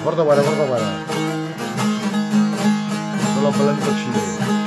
Guarda, guarda, guarda, guarda. Non l'ho bella di vaccino.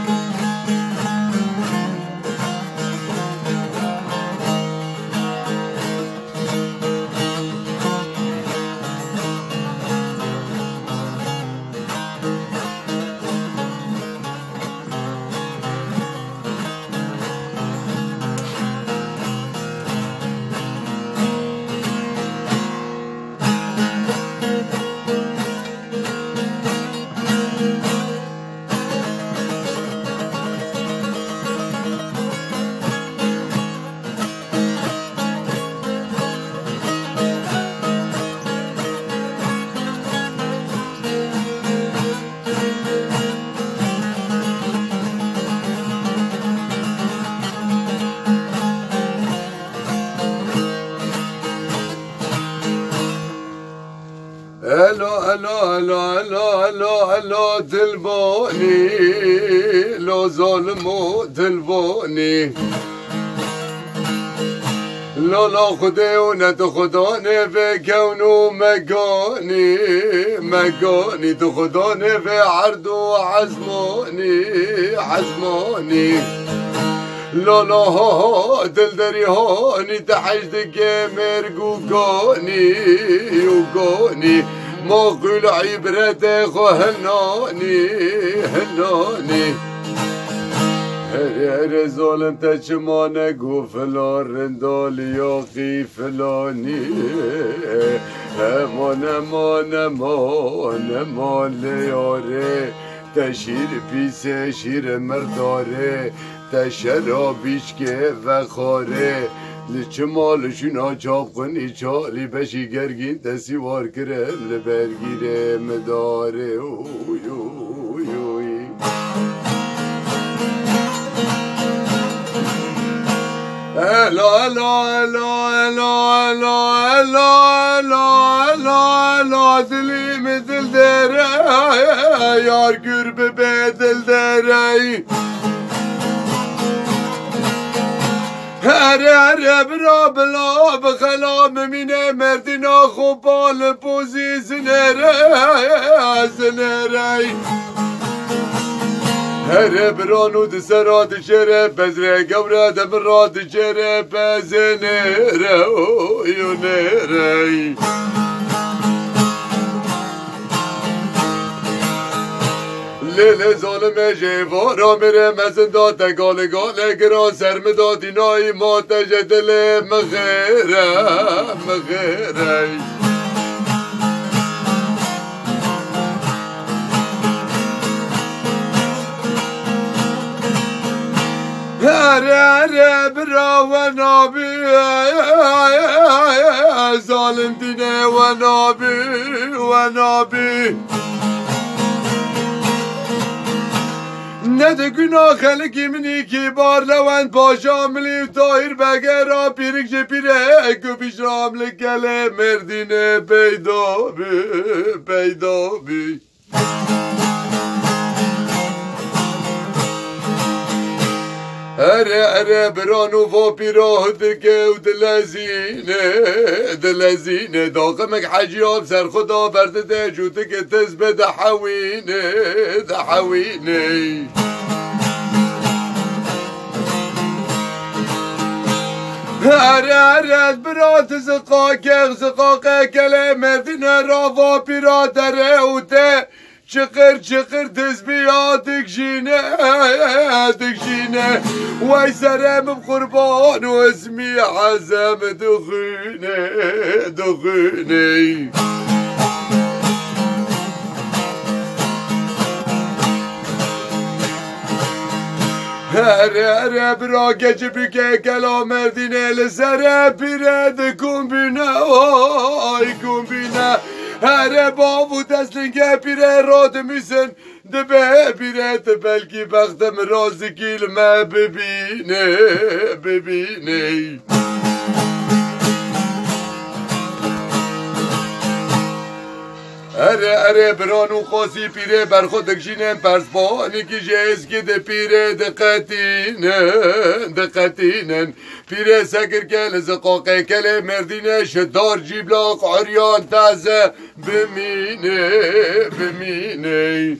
الو تلفوني لو ظلموا تلفوني لو خدي ونتخدوني في كونو مقوني تخدوني في عرض عزموني لو دلدري هوني تحجدك مرقوقوني موقول عبرته خو هلوني هر ظلم تشمانه گو فلان رندالی آقی فلانی امان لیاره تشیر پیسه شیر مرداره تشرابیش که وخاره لچه مالشون آچاب کنی چالی بشی گرگین دستی وار کرم لبرگیره مداره الا دلی مثل دره یار گربه بدل دره هر برا بلا بخلا ممینه مردینا خوبال پوزی زنره هر برانو دسرات شره بزره گوره دمرات شره بزنره یونره لیل ظالم جیوارا میره مزندات گال گران سرمداد اینای ماتش دل مغیره هر برا و نابی ظالم دینه و نابی نده گناه خلقی منی که بار لوند پاشا ملی تایر بگرا پیرک جه پیره اکو پیش رام لگله مردینه پیدا بی هر برانو و پیراه دکه و دلزینه داقمک حجیاب سر خدا برده ده جوته که تزبه دحوینه هر برات زقاقه کله مردینه را و پیرا دره و ته چقر تزبیاتك جینه وای سرم بقربان و اسمی عزم دخونه هر برا گچه بکه کلا مردینه لسره پیره دکون بینه هر بابو تسلینگه پیره راد میسن دبه پیره بلکی بختم رازگیل ما ببینه اره برانو خاصی پیره بر خود دکشینن پرسپانی که جهزگی ده پیره دقتینن پیره سکر کل زقاقه کل مردینه شدار جیبلاق عریان تازه بمینه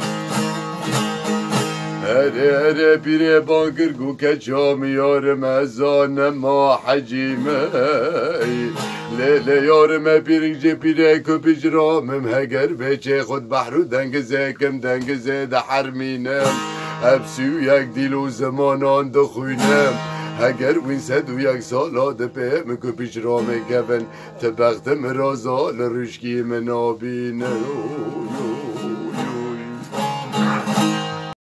اره پیره بانگر گو که جامیارم ازان ما حجیمه لیلی یارم پیرنگ پیره که پیجرامم هگر بچه خود بحرو دنگزه کم دنگزه ده حرمینم ابسیو یک دیل و زمانان دخوینم هگر وین سد و یک سالا ده پیم که پیجرامه کبن تبختم رازال رشکی منابینه